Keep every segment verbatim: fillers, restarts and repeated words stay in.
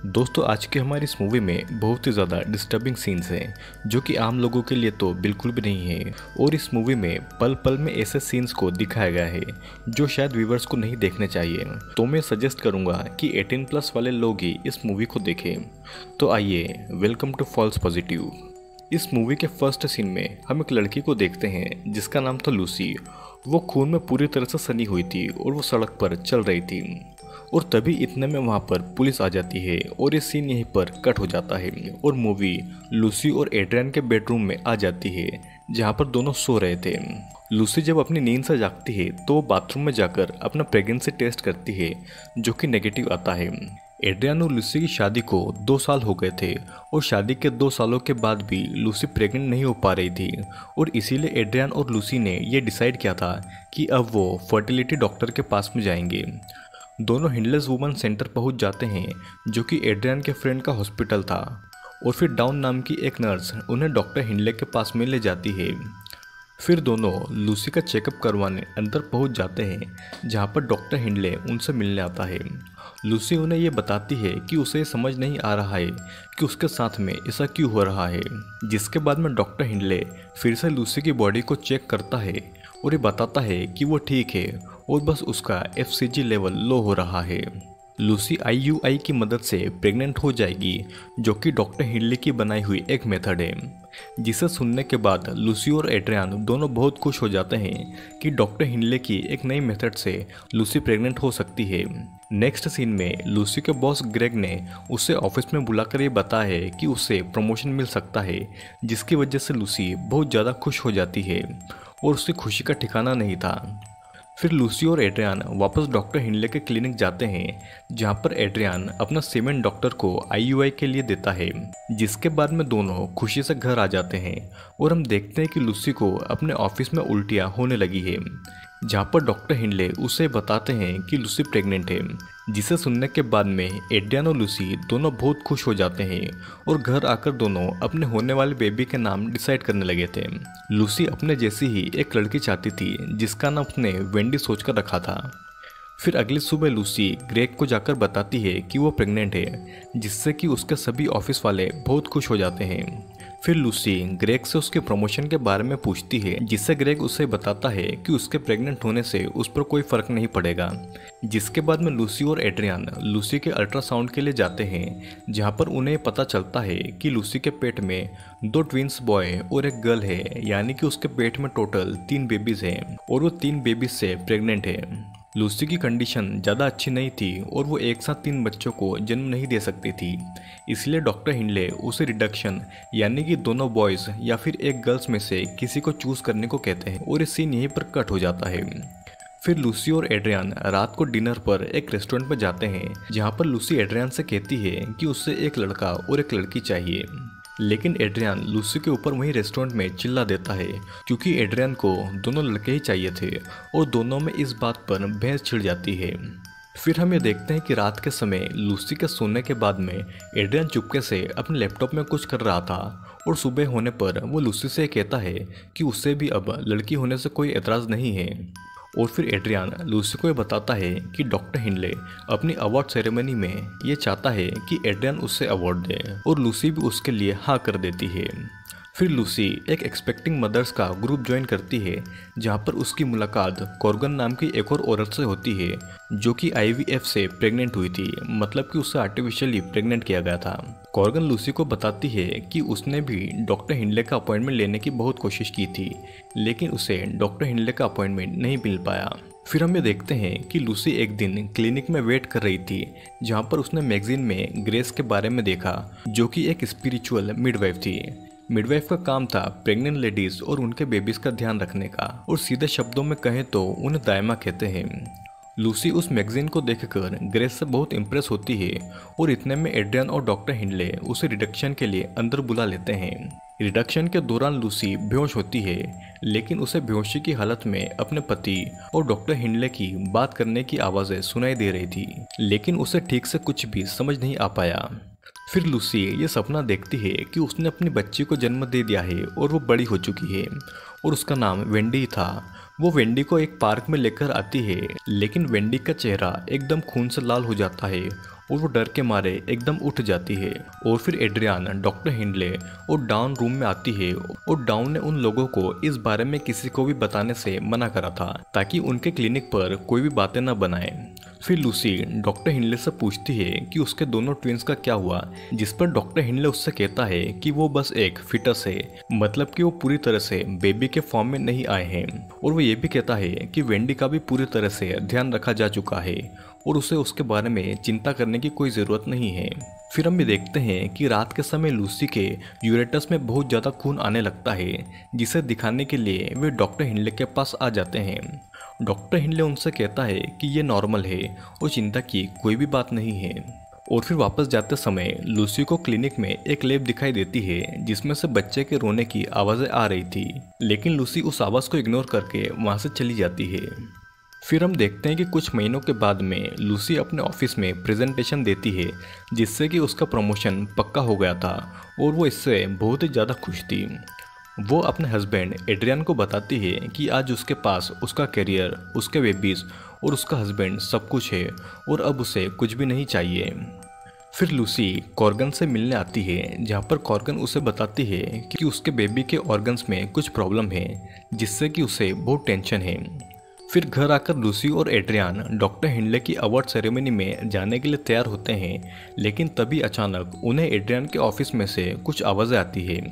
दोस्तों आज की हमारी इस मूवी में बहुत ही ज़्यादा डिस्टर्बिंग सीन्स हैं जो कि आम लोगों के लिए तो बिल्कुल भी नहीं है। और इस मूवी में पल पल में ऐसे सीन्स को दिखाया गया है जो शायद व्यूवर्स को नहीं देखने चाहिए। तो मैं सजेस्ट करूंगा कि अठारह प्लस वाले लोग ही इस मूवी को देखें। तो आइए, वेलकम टू फॉल्स पॉजिटिव। इस मूवी के फर्स्ट सीन में हम एक लड़की को देखते हैं जिसका नाम था लूसी। वो खून में पूरी तरह से सनी हुई थी और वो सड़क पर चल रही थी। और तभी इतने में वहाँ पर पुलिस आ जाती है और ये सीन यहीं पर कट हो जाता है और मूवी लूसी और एड्रियन के बेडरूम में आ जाती है जहाँ पर दोनों सो रहे थे। लूसी जब अपनी नींद से जागती है तो वो बाथरूम में जाकर अपना प्रेगनेंसी टेस्ट करती है जो कि नेगेटिव आता है। एड्रियन और लूसी की शादी को दो साल हो गए थे और शादी के दो सालों के बाद भी लूसी प्रेग्नेंट नहीं हो पा रही थी और इसीलिए एड्रियन और लूसी ने ये डिसाइड किया था कि अब वो फर्टिलिटी डॉक्टर के पास में जाएंगे। दोनों हिंडलेस वुमन सेंटर पहुंच जाते हैं जो कि एड्रियन के फ्रेंड का हॉस्पिटल था और फिर डाउन नाम की एक नर्स उन्हें डॉक्टर हिंडले के पास में ले जाती है। फिर दोनों लूसी का चेकअप करवाने अंदर पहुंच जाते हैं जहां पर डॉक्टर हिंडले उनसे मिलने आता है। लूसी उन्हें ये बताती है कि उसे समझ नहीं आ रहा है कि उसके साथ में ऐसा क्यों हो रहा है, जिसके बाद में डॉक्टर हिंडले फिर से लूसी की बॉडी को चेक करता है और ये बताता है कि वो ठीक है और बस उसका एफ सी जी लेवल लो हो रहा है। लूसी आई यू आई की मदद से प्रेग्नेंट हो जाएगी जो कि डॉक्टर हिंडले की बनाई हुई एक मेथड है, जिसे सुनने के बाद लूसी और एड्रियन दोनों बहुत खुश हो जाते हैं कि डॉक्टर हिंडले की एक नई मेथड से लूसी प्रेग्नेंट हो सकती है। नेक्स्ट सीन में लूसी के बॉस ग्रेग ने उसे ऑफिस में बुलाकर ये बताया है कि उसे प्रमोशन मिल सकता है, जिसकी वजह से लूसी बहुत ज़्यादा खुश हो जाती है और उसकी खुशी का ठिकाना नहीं था। फिर लूसी और एड्रियन वापस डॉक्टर हिंडले के क्लिनिक जाते हैं जहां पर एड्रियन अपना सीमेंट डॉक्टर को आई यू आई के लिए देता है, जिसके बाद में दोनों खुशी से घर आ जाते हैं और हम देखते हैं कि लूसी को अपने ऑफिस में उल्टियां होने लगी है, जहां पर डॉक्टर हिंडले उसे बताते हैं कि लूसी प्रेग्नेंट है, जिसे सुनने के बाद में एड्रियन और लूसी दोनों बहुत खुश हो जाते हैं और घर आकर दोनों अपने होने वाले बेबी के नाम डिसाइड करने लगे थे। लूसी अपने जैसी ही एक लड़की चाहती थी जिसका नाम उसने वेंडी सोचकर रखा था। फिर अगली सुबह लूसी ग्रेग को जाकर बताती है कि वो प्रेग्नेंट है, जिससे कि उसके सभी ऑफिस वाले बहुत खुश हो जाते हैं। फिर लूसी ग्रेग से उसके प्रमोशन के बारे में पूछती है, जिससे ग्रेग उसे बताता है कि उसके प्रेग्नेंट होने से उस पर कोई फर्क नहीं पड़ेगा। जिसके बाद में लूसी और एड्रियन लूसी के अल्ट्रासाउंड के लिए जाते हैं जहां पर उन्हें पता चलता है कि लूसी के पेट में दो ट्विंस बॉय और एक गर्ल है, यानी कि उसके पेट में टोटल तीन बेबीज हैं और वो तीन बेबीज से प्रेग्नेंट है। लूसी की कंडीशन ज़्यादा अच्छी नहीं थी और वो एक साथ तीन बच्चों को जन्म नहीं दे सकती थी, इसलिए डॉक्टर हिंडले उसे रिडक्शन यानी कि दोनों बॉयज़ या फिर एक गर्ल्स में से किसी को चूज़ करने को कहते हैं और ये सीन यहीं पर कट हो जाता है। फिर लूसी और एड्रियन रात को डिनर पर एक रेस्टोरेंट पर जाते हैं जहाँ पर लूसी एड्रियन से कहती है कि उसे एक लड़का और एक लड़की चाहिए, लेकिन एड्रियन लूसी के ऊपर वहीं रेस्टोरेंट में चिल्ला देता है क्योंकि एड्रियन को दोनों लड़के ही चाहिए थे और दोनों में इस बात पर बहस छिड़ जाती है। फिर हम ये देखते हैं कि रात के समय लूसी के सोने के बाद में एड्रियन चुपके से अपने लैपटॉप में कुछ कर रहा था और सुबह होने पर वो लूसी से कहता है कि उसे भी अब लड़की होने से कोई एतराज़ नहीं है। और फिर एड्रियन लूसी को ये बताता है कि डॉक्टर हिंडले अपनी अवार्ड सेरेमनी में ये चाहता है कि एड्रियन उससे अवार्ड दे और लूसी भी उसके लिए हाँ कर देती है। फिर लूसी एक एक्सपेक्टिंग मदर्स का ग्रुप ज्वाइन करती है जहाँ पर उसकी मुलाकात कॉर्गन नाम की एक और औरत से होती है जो कि आई वी एफ से प्रेग्नेंट हुई थी, मतलब कि उसे आर्टिफिशियली प्रेग्नेंट किया गया था। कॉर्गन लूसी को बताती है कि उसने भी डॉक्टर हिंडले का अपॉइंटमेंट लेने की बहुत कोशिश की थी, लेकिन उसे डॉक्टर हिंडले का अपॉइंटमेंट नहीं मिल पाया। फिर हम ये देखते हैं कि लूसी एक दिन क्लिनिक में वेट कर रही थी जहाँ पर उसने मैगजीन में ग्रेस के बारे में देखा जो कि एक स्पिरिचुअल मिडवाइफ थी। मिडवाइफ का काम था प्रेग्नेंट लेडीज और उनके बेबीज का ध्यान रखने का, और सीधे शब्दों में कहें तो उन्हें दायमा कहते हैं। लूसी उस मैगजीन को देखकर ग्रेस से बहुत इम्प्रेस होती है और इतने में एड्रियन और डॉक्टर हिंडले उसे रिडक्शन के लिए अंदर बुला लेते हैं। रिडक्शन के दौरान लूसी बेहोश होती है, लेकिन उसे बेहोशी की हालत में अपने पति और डॉक्टर हिंडले की बात करने की आवाज़ें सुनाई दे रही थी, लेकिन उसे ठीक से कुछ भी समझ नहीं आ पाया। फिर लूसी ये सपना देखती है कि उसने अपनी बच्ची को जन्म दे दिया है और वो बड़ी हो चुकी है और उसका नाम वेंडी था। वो वेंडी को एक पार्क में लेकर आती है, लेकिन वेंडी का चेहरा एकदम खून से लाल हो जाता है और वो डर के मारे एकदम उठ जाती है। और फिर एड्रियान डॉक्टर हिंडले और डाउन रूम में आती है और डाउन ने उन लोगों को इस बारे में किसी को भी बताने से मना करा था ताकि उनके क्लिनिक पर कोई भी बातें न बनाए। फिर लूसी डॉक्टर हिंडले से पूछती है कि उसके दोनों ट्विंस का क्या हुआ, जिस पर डॉक्टर हिंडले उससे कहता है कि वो बस एक फिटस है, मतलब कि वो पूरी तरह से बेबी के फॉर्म में नहीं आए हैं। और वो ये भी कहता है कि वेंडी का भी पूरी तरह से ध्यान रखा जा चुका है और उसे उसके बारे में चिंता करने की कोई ज़रूरत नहीं है। फिर हम भी देखते हैं कि रात के समय लूसी के यूरेटस में बहुत ज़्यादा खून आने लगता है, जिसे दिखाने के लिए वे डॉक्टर हिंडले के पास आ जाते हैं। डॉक्टर हिंडले उनसे कहता है कि ये नॉर्मल है और चिंता की कोई भी बात नहीं है। और फिर वापस जाते समय लूसी को क्लिनिक में एक लेब दिखाई देती है जिसमें से बच्चे के रोने की आवाज़ें आ रही थी, लेकिन लूसी उस आवाज़ को इग्नोर करके वहाँ से चली जाती है। फिर हम देखते हैं कि कुछ महीनों के बाद में लूसी अपने ऑफिस में प्रेजेंटेशन देती है जिससे कि उसका प्रमोशन पक्का हो गया था और वो इससे बहुत ही ज़्यादा खुश थी। वो अपने हस्बैंड एड्रियन को बताती है कि आज उसके पास उसका करियर, उसके बेबीज और उसका हस्बैंड सब कुछ है और अब उसे कुछ भी नहीं चाहिए। फिर लूसी कॉर्गन से मिलने आती है जहाँ पर कॉर्गन उसे बताती है कि उसके बेबी के ऑर्गन्स में कुछ प्रॉब्लम है जिससे कि उसे बहुत टेंशन है। फिर घर आकर लूसी और एड्रियन डॉक्टर हिंडले की अवार्ड सेरेमनी में जाने के लिए तैयार होते हैं, लेकिन तभी अचानक उन्हें एड्रियन के ऑफिस में से कुछ आवाज़ें आती है।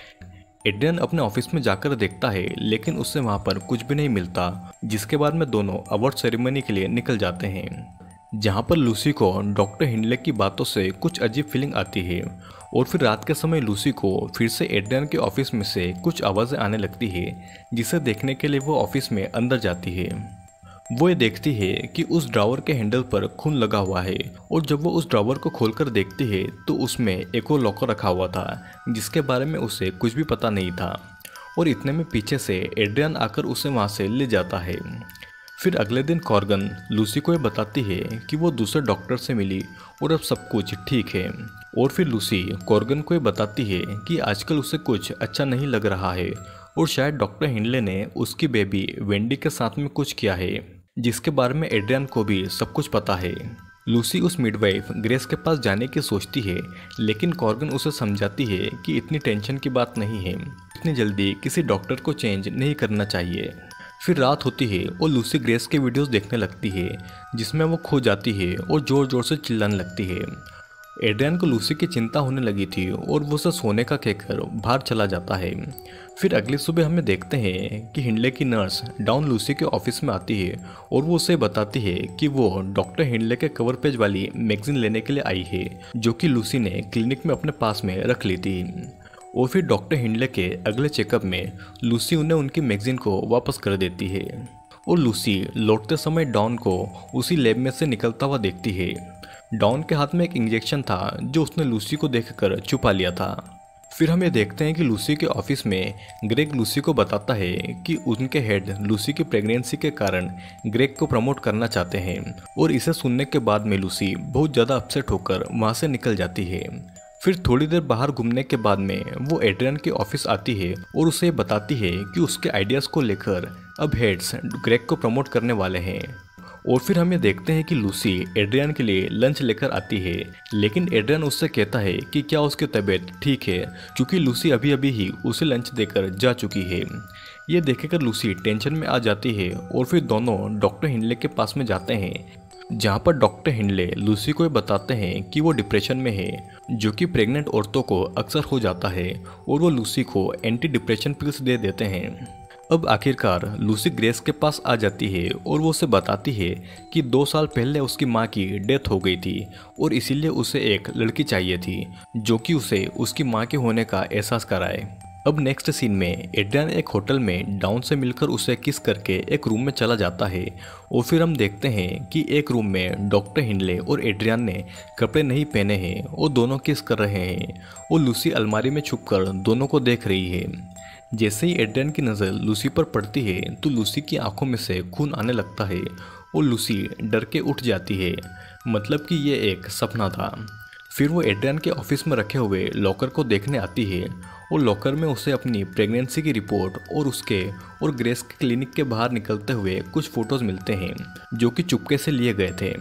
एड्रियन अपने ऑफिस में जाकर देखता है लेकिन उससे वहाँ पर कुछ भी नहीं मिलता, जिसके बाद में दोनों अवार्ड सेरेमनी के लिए निकल जाते हैं, जहाँ पर लूसी को डॉक्टर हिंडले की बातों से कुछ अजीब फीलिंग आती है। और फिर रात के समय लूसी को फिर से एड्रियन के ऑफिस में से कुछ आवाज़ें आने लगती है, जिसे देखने के लिए वो ऑफिस में अंदर जाती है। वो ये देखती है कि उस ड्रावर के हैंडल पर खून लगा हुआ है और जब वो उस ड्रावर को खोलकर देखती है तो उसमें एक और लॉकर रखा हुआ था जिसके बारे में उसे कुछ भी पता नहीं था। और इतने में पीछे से एड्रियन आकर उसे वहाँ से ले जाता है। फिर अगले दिन कॉर्गन लूसी को ये बताती है कि वो दूसरे डॉक्टर से मिली और अब सब कुछ ठीक है। और फिर लूसी कॉर्गन को ये बताती है कि आजकल उसे कुछ अच्छा नहीं लग रहा है और शायद डॉक्टर हिंडले ने उसकी बेबी वेंडी के साथ में कुछ किया है, जिसके बारे में एड्रियन को भी सब कुछ पता है। लूसी उस मिडवाइफ ग्रेस के पास जाने की सोचती है, लेकिन कॉर्गन उसे समझाती है कि इतनी टेंशन की बात नहीं है, इतनी जल्दी किसी डॉक्टर को चेंज नहीं करना चाहिए। फिर रात होती है और लूसी ग्रेस के वीडियोस देखने लगती है जिसमें वो खो जाती है और ज़ोर ज़ोर से चिल्लाने लगती है। एड्रियन को लूसी की चिंता होने लगी थी और वो उसे सोने का कहकर बाहर चला जाता है। फिर अगली सुबह हमें देखते हैं कि हिंडले की नर्स डाउन लूसी के ऑफिस में आती है और वो उसे बताती है कि वो डॉक्टर हिंडले के कवर पेज वाली मैगजीन लेने के लिए आई है, जो कि लूसी ने क्लिनिक में अपने पास में रख ली थी। और फिर डॉक्टर हिंडले के अगले चेकअप में लूसी उन्हें उनकी मैगजीन को वापस कर देती है और लूसी लौटते समय डॉन को उसी लैब में से निकलता हुआ देखती है। डॉन के हाथ में एक इंजेक्शन था जो उसने लूसी को देखकर छुपा लिया था। फिर हम ये देखते हैं कि लूसी के ऑफिस में ग्रेग लूसी को बताता है कि उनके हेड लूसी की प्रेगनेंसी के कारण ग्रेग को प्रमोट करना चाहते हैं और इसे सुनने के बाद में लूसी बहुत ज़्यादा अपसेट होकर वहाँ से निकल जाती है। फिर थोड़ी देर बाहर घूमने के बाद में वो एड्रियन के ऑफिस आती है और उसे बताती है कि उसके आइडियाज़ को लेकर अब हेड्स ग्रेग को प्रमोट करने वाले हैं। और फिर हम ये देखते हैं कि लूसी एड्रियन के लिए लंच लेकर आती है, लेकिन एड्रियन उससे कहता है कि क्या उसकी तबीयत ठीक है, क्योंकि लूसी अभी अभी ही उसे लंच देकर जा चुकी है। ये देखकर लूसी टेंशन में आ जाती है और फिर दोनों डॉक्टर हिंडले के पास में जाते हैं, जहाँ पर डॉक्टर हिंडले लूसी को बताते हैं कि वो डिप्रेशन में है, जो कि प्रेग्नेंट औरतों को अक्सर हो जाता है, और वो लूसी को एंटी डिप्रेशन पिल्स दे देते हैं। अब आखिरकार लूसी ग्रेस के पास आ जाती है और वो उसे बताती है कि दो साल पहले उसकी माँ की डेथ हो गई थी और इसीलिए उसे एक लड़की चाहिए थी जो कि उसे उसकी माँ के होने का एहसास कराए। अब नेक्स्ट सीन में एड्रियन एक होटल में डाउन से मिलकर उसे किस करके एक रूम में चला जाता है और फिर हम देखते हैं कि एक रूम में डॉक्टर हिंडले और एड्रियन ने कपड़े नहीं पहने हैं और दोनों किस कर रहे हैं और लूसी अलमारी में छुपकर दोनों को देख रही है। जैसे ही एड्रियन की नज़र लूसी पर पड़ती है तो लूसी की आंखों में से खून आने लगता है और लूसी डर के उठ जाती है, मतलब कि ये एक सपना था। फिर वो एड्रियन के ऑफिस में रखे हुए लॉकर को देखने आती है और लॉकर में उसे अपनी प्रेगनेंसी की रिपोर्ट और उसके और ग्रेस के क्लिनिक के बाहर निकलते हुए कुछ फ़ोटोज़ मिलते हैं जो कि चुपके से लिए गए थे।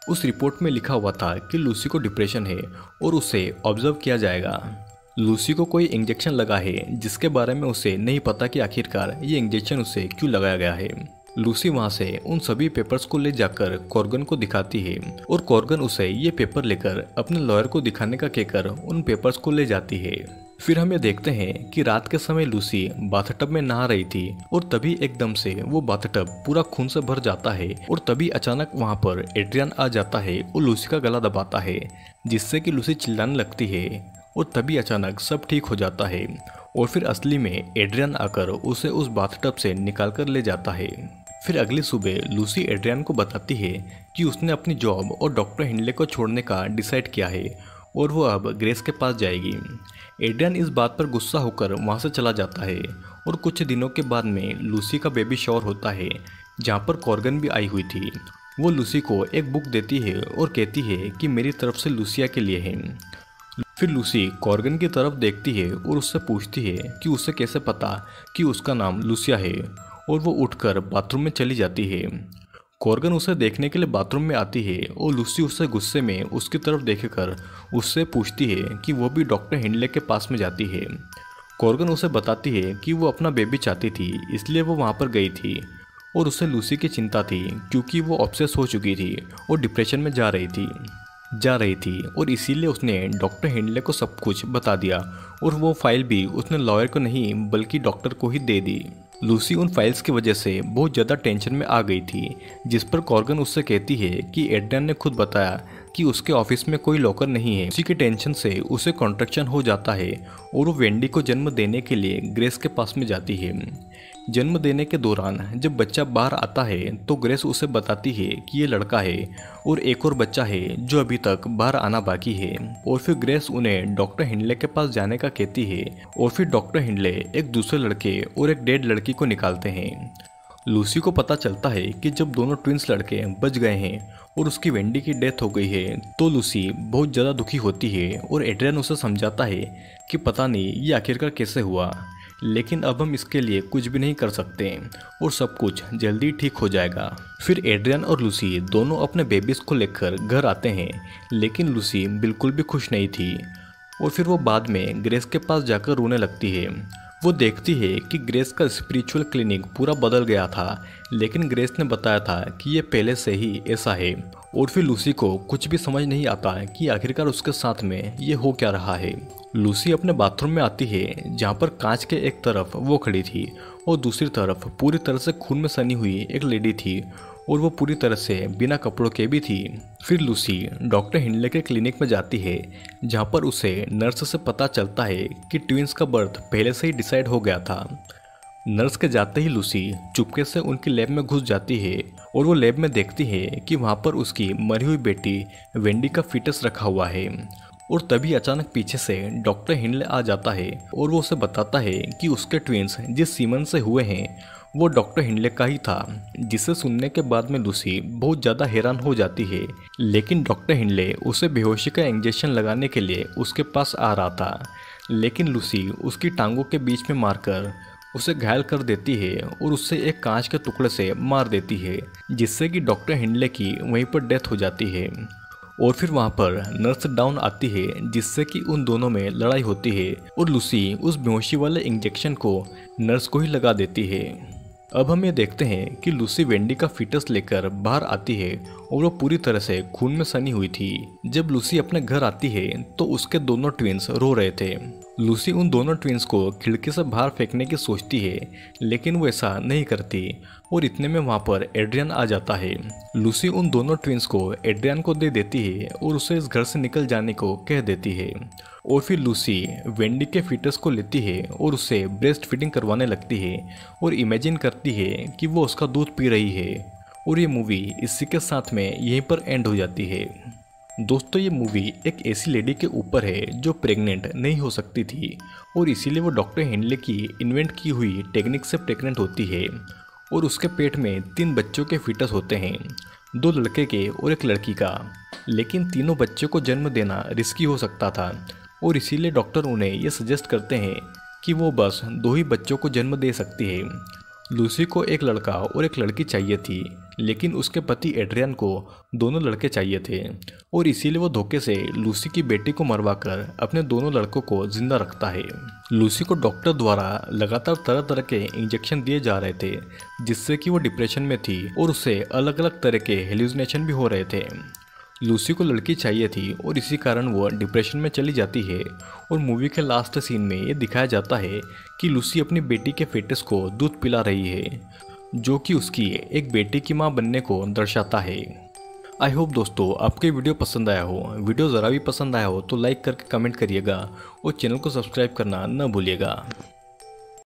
उस रिपोर्ट में लिखा हुआ था कि लूसी को डिप्रेशन है और उसे ऑब्जर्व किया जाएगा। लूसी को कोई इंजेक्शन लगा है जिसके बारे में उसे नहीं पता कि आखिरकार ये इंजेक्शन उसे क्यों लगाया गया है। लूसी वहाँ से उन सभी पेपर्स को ले जाकर कॉर्गन को दिखाती है और कॉर्गन उसे ये पेपर लेकर अपने लॉयर को दिखाने का कहकर उन पेपर्स को ले जाती है। फिर हम ये देखते हैं कि रात के समय लूसी बाथटब में नहा रही थी और तभी एकदम से वो बाथटब पूरा खून से भर जाता है और तभी अचानक वहाँ पर एड्रियन आ जाता है और लूसी का गला दबाता है, जिससे कि लूसी चिल्लाने लगती है और तभी अचानक सब ठीक हो जाता है और फिर असली में एड्रियन आकर उसे उस बाथटब से निकाल कर ले जाता है। फिर अगली सुबह लूसी एड्रियन को बताती है कि उसने अपनी जॉब और डॉक्टर हिंडले को छोड़ने का डिसाइड किया है और वो अब ग्रेस के पास जाएगी। एड्रियन इस बात पर गुस्सा होकर वहाँ से चला जाता है और कुछ दिनों के बाद में लूसी का बेबी शॉवर होता है जहाँ पर कॉर्गन भी आई हुई थी। वो लूसी को एक बुक देती है और कहती है कि मेरी तरफ से लूसिया के लिए है। फिर लूसी कॉर्गन की तरफ देखती है और उससे पूछती है कि उसे कैसे पता कि उसका नाम लूसिया है और वो उठकर बाथरूम में चली जाती है। कॉर्गन उसे देखने के लिए बाथरूम में आती है और लूसी उससे गुस्से में उसकी तरफ देखकर उससे पूछती है कि वो भी डॉक्टर हिंडले के पास में जाती है। कॉर्गन उसे बताती है कि वो अपना बेबी चाहती थी इसलिए वो वहाँ पर गई थी और उसे लूसी की चिंता थी क्योंकि वो ऑब्सेस हो चुकी थी और डिप्रेशन में जा रही थी जा रही थी और इसीलिए उसने डॉक्टर हिंडले को सब कुछ बता दिया और वो फाइल भी उसने लॉयर को नहीं बल्कि डॉक्टर को ही दे दी। लूसी उन फाइल्स की वजह से बहुत ज़्यादा टेंशन में आ गई थी, जिस पर कॉर्गन उससे कहती है कि एड्रियन ने खुद बताया कि उसके ऑफिस में कोई लॉकर नहीं है। उसी के टेंशन से उसे कॉन्ट्रैक्शन हो जाता है और वो वेंडी को जन्म देने के लिए ग्रेस के पास में जाती है। जन्म देने के दौरान जब बच्चा बाहर आता है तो ग्रेस उसे बताती है कि ये लड़का है और एक और बच्चा है जो अभी तक बाहर आना बाकी है। और फिर ग्रेस उन्हें डॉक्टर हिंडले के पास जाने का कहती है और फिर डॉक्टर हिंडले एक दूसरे लड़के और एक डेड लड़की को निकालते हैं। लूसी को पता चलता है कि जब दोनों ट्विंस लड़के बच गए हैं और उसकी वेंडी की डेथ हो गई है तो लूसी बहुत ज़्यादा दुखी होती है और एड्रियन उसे समझाता है कि पता नहीं ये आखिरकार कैसे हुआ, लेकिन अब हम इसके लिए कुछ भी नहीं कर सकते और सब कुछ जल्दी ठीक हो जाएगा। फिर एड्रियन और लूसी दोनों अपने बेबीज को लेकर घर आते हैं, लेकिन लूसी बिल्कुल भी खुश नहीं थी और फिर वो बाद में ग्रेस के पास जाकर रोने लगती है। वो देखती है कि ग्रेस का स्पिरिचुअल क्लिनिक पूरा बदल गया था, लेकिन ग्रेस ने बताया था कि ये पहले से ही ऐसा है और फिर लूसी को कुछ भी समझ नहीं आता कि आखिरकार उसके साथ में ये हो क्या रहा है। लूसी अपने बाथरूम में आती है जहाँ पर कांच के एक तरफ वो खड़ी थी और दूसरी तरफ पूरी तरह से खून में सनी हुई एक लेडी थी और वो पूरी तरह से बिना कपड़ों के भी थी। फिर लूसी डॉक्टर हिंडले के क्लिनिक में जाती है जहाँ पर उसे नर्स से पता चलता है कि ट्विंस का बर्थ पहले से ही डिसाइड हो गया था। नर्स के जाते ही लूसी चुपके से उनकी लैब में घुस जाती है और वो लैब में देखती है कि वहाँ पर उसकी मरी हुई बेटी वेंडी का फीटस रखा हुआ है और तभी अचानक पीछे से डॉक्टर हिंडले आ जाता है और वो उसे बताता है कि उसके ट्विंस जिस सीमन से हुए हैं वो डॉक्टर हिंडले का ही था, जिसे सुनने के बाद में लूसी बहुत ज़्यादा हैरान हो जाती है। लेकिन डॉक्टर हिंडले उसे बेहोशी का इंजेक्शन लगाने के लिए उसके पास आ रहा था, लेकिन लूसी उसकी टांगों के बीच में मारकर उसे घायल कर देती है और उससे एक कांच के टुकड़े से मार देती है, जिससे कि डॉक्टर हिंडले की वहीं पर डेथ हो जाती है। और फिर वहाँ पर नर्स डाउन आती है जिससे कि उन दोनों में लड़ाई होती है और लूसी उस बेहोशी वाले इंजेक्शन को नर्स को ही लगा देती है। अब हम ये देखते हैं कि लूसी वेंडी का फीटस लेकर बाहर आती है और वो पूरी तरह से खून में सनी हुई थी। जब लूसी अपने घर आती है तो उसके दोनों ट्विंस रो रहे थे। लूसी उन दोनों ट्विंस को खिड़की से बाहर फेंकने की सोचती है, लेकिन वो ऐसा नहीं करती और इतने में वहाँ पर एड्रियन आ जाता है। लूसी उन दोनों ट्विंस को एड्रियन को दे देती है और उसे इस घर से निकल जाने को कह देती है। और फिर लूसी वेंडी के फीटस को लेती है और उसे ब्रेस्ट फीडिंग करवाने लगती है और इमेजिन करती है कि वो उसका दूध पी रही है। और ये मूवी इसी के साथ में यहीं पर एंड हो जाती है। दोस्तों, ये मूवी एक ऐसी लेडी के ऊपर है जो प्रेग्नेंट नहीं हो सकती थी और इसीलिए वो डॉक्टर हिंडले की इन्वेंट की हुई टेक्निक से प्रेग्नेंट होती है और उसके पेट में तीन बच्चों के फीटस होते हैं, दो लड़के के और एक लड़की का। लेकिन तीनों बच्चों को जन्म देना रिस्की हो सकता था और इसीलिए डॉक्टर उन्हें ये सजेस्ट करते हैं कि वो बस दो ही बच्चों को जन्म दे सकती है। लूसी को एक लड़का और एक लड़की चाहिए थी, लेकिन उसके पति एड्रियन को दोनों लड़के चाहिए थे और इसीलिए वो धोखे से लूसी की बेटी को मरवाकर अपने दोनों लड़कों को जिंदा रखता है। लूसी को डॉक्टर द्वारा लगातार तरह तरह के इंजेक्शन दिए जा रहे थे जिससे कि वो डिप्रेशन में थी और उसे अलग अलग तरह के हेल्यूसिनेशन भी हो रहे थे। लूसी को लड़की चाहिए थी और इसी कारण वो डिप्रेशन में चली जाती है और मूवी के लास्ट सीन में ये दिखाया जाता है कि लूसी अपनी बेटी के फेटस को दूध पिला रही है जो कि उसकी एक बेटी की मां बनने को दर्शाता है। आई होप दोस्तों आपको वीडियो पसंद आया हो। वीडियो ज़रा भी पसंद आया हो तो लाइक करके कमेंट करिएगा और चैनल को सब्सक्राइब करना न भूलिएगा।